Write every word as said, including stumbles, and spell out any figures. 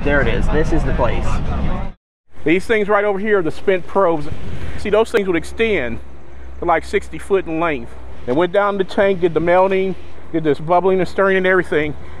There it is. This is the place. These things right over here are the spent probes. See, those things would extend to like sixty foot in length. They went down the tank, did the melting, did this bubbling and stirring and everything,